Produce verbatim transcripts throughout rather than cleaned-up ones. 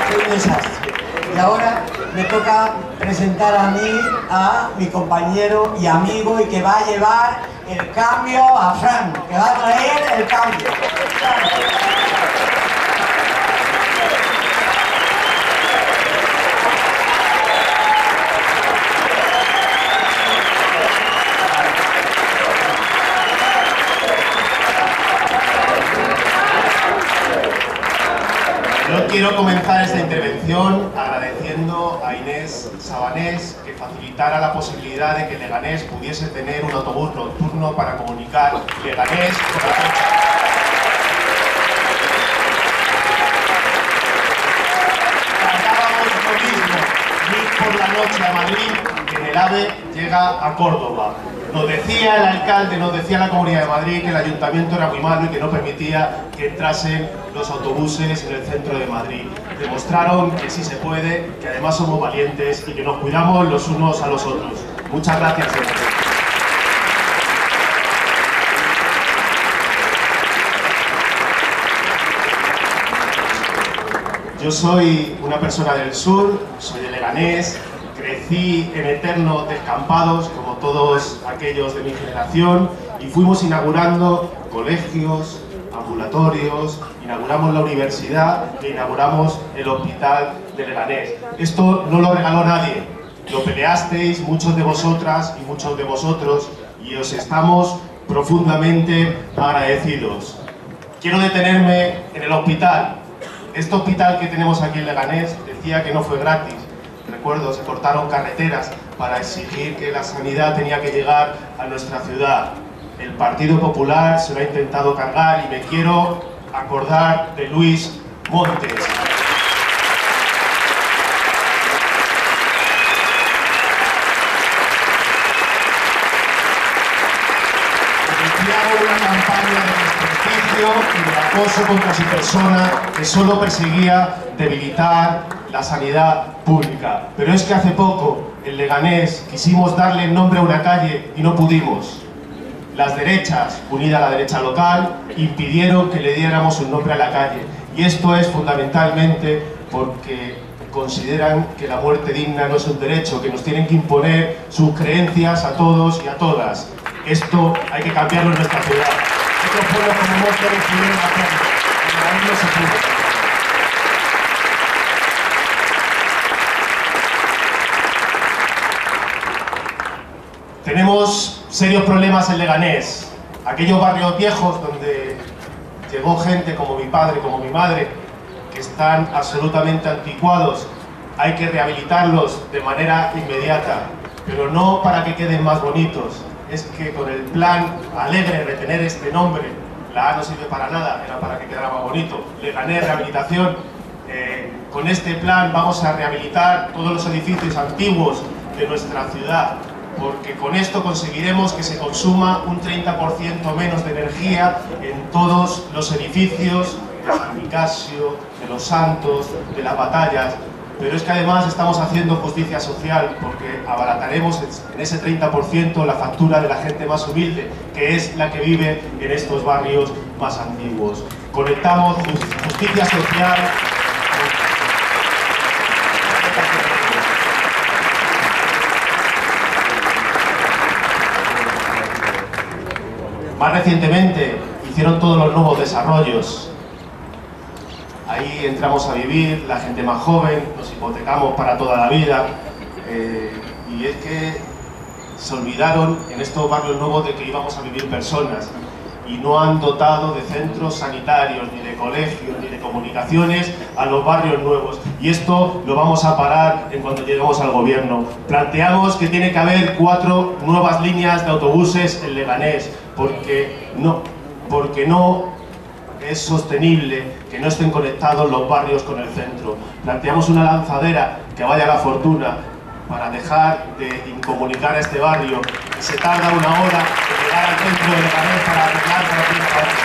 un desastre. Y ahora me toca presentar a mí, a mi compañero y amigo, y que va a llevar el cambio a Fran, que va a traer el cambio. Yo quiero comenzar esta intervención agradeciendo a Inés Sabanés que facilitara la posibilidad de que Leganés pudiese tener un autobús nocturno para comunicar Leganés con la fecha. Tardábamos lo mismo, ir por la noche a Madrid, que en el AVE llega a Córdoba. Nos decía el alcalde, nos decía la Comunidad de Madrid que el ayuntamiento era muy malo y que no permitía que entrasen los autobuses en el centro de Madrid. Demostraron que sí se puede, que además somos valientes y que nos cuidamos los unos a los otros. Muchas gracias, señor. Yo soy una persona del sur, soy de Leganés, crecí en eternos descampados, como todos aquellos de mi generación, y fuimos inaugurando colegios, ambulatorios, inauguramos la universidad e inauguramos el hospital de Leganés. Esto no lo regaló nadie, lo peleasteis muchos de vosotras y muchos de vosotros, y os estamos profundamente agradecidos. Quiero detenerme en el hospital. Este hospital que tenemos aquí en Leganés decía que no fue gratis. Recuerdo, se cortaron carreteras para exigir que la sanidad tenía que llegar a nuestra ciudad. El Partido Popular se lo ha intentado cargar y me quiero acordar de Luis Montes. Iniciaron una campaña de desprestigio y de acoso contra su persona que solo perseguía debilitar la sanidad pública. Pero es que hace poco, en Leganés, quisimos darle nombre a una calle y no pudimos. Las derechas, unida a la derecha local, impidieron que le diéramos un nombre a la calle. Y esto es fundamentalmente porque consideran que la muerte digna no es un derecho, que nos tienen que imponer sus creencias a todos y a todas. Esto hay que cambiarlo en nuestra ciudad. Estos pueblos como Montes decidieron hacerlo. En Leganés no se pudo. Tenemos serios problemas en Leganés. Aquellos barrios viejos donde llegó gente como mi padre, como mi madre, que están absolutamente anticuados, hay que rehabilitarlos de manera inmediata, pero no para que queden más bonitos. Es que con el plan alegre de retener este nombre, la A no sirve para nada, era para que quedara más bonito. Leganés Rehabilitación, eh, con este plan vamos a rehabilitar todos los edificios antiguos de nuestra ciudad, porque con esto conseguiremos que se consuma un treinta por ciento menos de energía en todos los edificios de San Nicasio, de Los Santos, de las Batallas. Pero es que además estamos haciendo justicia social, porque abarataremos en ese treinta por ciento la factura de la gente más humilde, que es la que vive en estos barrios más antiguos. Conectamos justicia social. Más recientemente hicieron todos los nuevos desarrollos. Ahí entramos a vivir, la gente más joven, nos hipotecamos para toda la vida. Eh, y es que se olvidaron en estos barrios nuevos de que íbamos a vivir personas. Y no han dotado de centros sanitarios, ni de colegios, ni de comunicaciones a los barrios nuevos. Y esto lo vamos a parar en cuanto lleguemos al gobierno. Planteamos que tiene que haber cuatro nuevas líneas de autobuses en Leganés, porque no, porque no es sostenible que no estén conectados los barrios con el centro. Planteamos una lanzadera que vaya a la fortuna para dejar de incomunicar a este barrio, que se tarda una hora en llegar al centro de Leganés para arreglar para ti,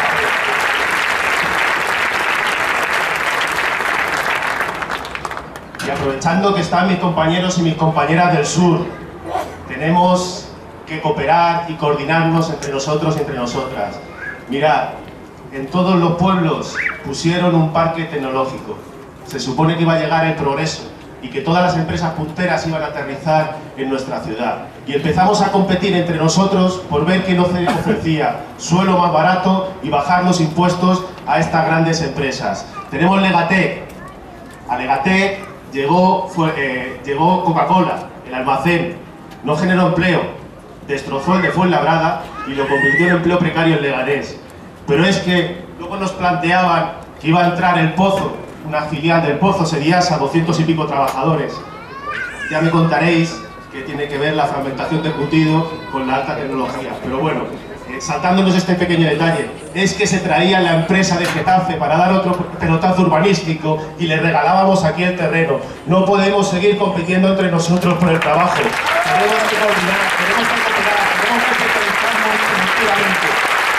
para y aprovechando que están mis compañeros y mis compañeras del sur, tenemos que cooperar y coordinarnos entre nosotros y entre nosotras. Mirad, en todos los pueblos pusieron un parque tecnológico. se supone que iba a llegar el progreso y que todas las empresas punteras iban a aterrizar en nuestra ciudad. Y empezamos a competir entre nosotros por ver quién ofrecía suelo más barato y bajar los impuestos a estas grandes empresas. Tenemos Legatec. A Legatec llegó, fue, eh, llegó Coca-Cola, el almacén, no generó empleo, destrozó el de Fuenlabrada y lo convirtió en empleo precario en Leganés. Pero es que luego nos planteaban que iba a entrar el Pozo, una filial del Pozo, Seriasa, doscientos y pico trabajadores. Ya me contaréis que tiene que ver la fragmentación de curtido con la alta tecnología. Pero bueno, eh, saltándonos este pequeño detalle, es que se traía la empresa de Getafe para dar otro pelotazo urbanístico y le regalábamos aquí el terreno. No podemos seguir compitiendo entre nosotros por el trabajo. Tenemos que coordinar, tenemos que cooperar, tenemos que centralizarnos colectivamente.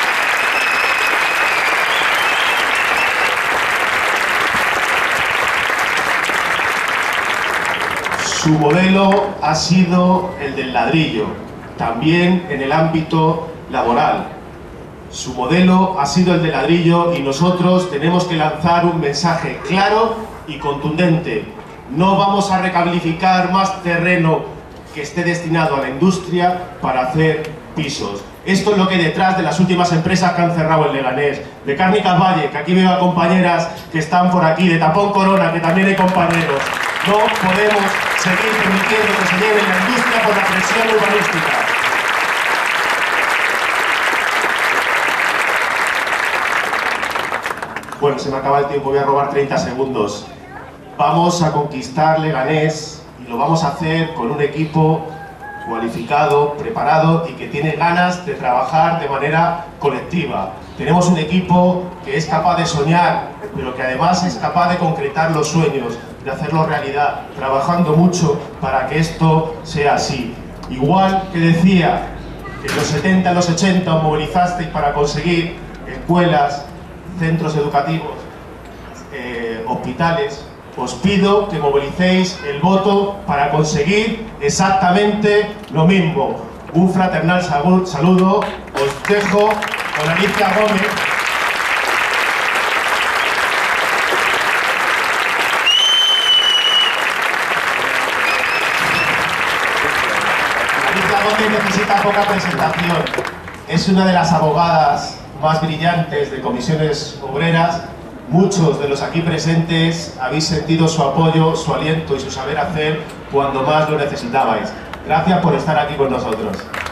Su modelo ha sido el del ladrillo, también en el ámbito laboral. Su modelo ha sido el del ladrillo y nosotros tenemos que lanzar un mensaje claro y contundente. No vamos a recalificar más terreno que esté destinado a la industria para hacer pisos. Esto es lo que hay detrás de las últimas empresas que han cerrado en Leganés. De Cárnicas Valle, que aquí veo a compañeras que están por aquí, de Tapón Corona, que también hay compañeros. No podemos seguir permitiendo que se lleve la industria por la presión urbanística. Bueno, se me acaba el tiempo, voy a robar treinta segundos. Vamos a conquistar Leganés y lo vamos a hacer con un equipo cualificado, preparado y que tiene ganas de trabajar de manera colectiva. Tenemos un equipo que es capaz de soñar, pero que además es capaz de concretar los sueños, de hacerlo realidad, trabajando mucho para que esto sea así. Igual que decía que en los setenta, en los ochenta os movilizasteis para conseguir escuelas, centros educativos, eh, hospitales, os pido que movilicéis el voto para conseguir exactamente lo mismo. Un fraternal saludo, os dejo con Alicia Gómez. Alicia Gómez necesita poca presentación. Es una de las abogadas más brillantes de comisiones obreras. Muchos de los aquí presentes habéis sentido su apoyo, su aliento y su saber hacer cuando más lo necesitabais. Gracias por estar aquí con nosotros.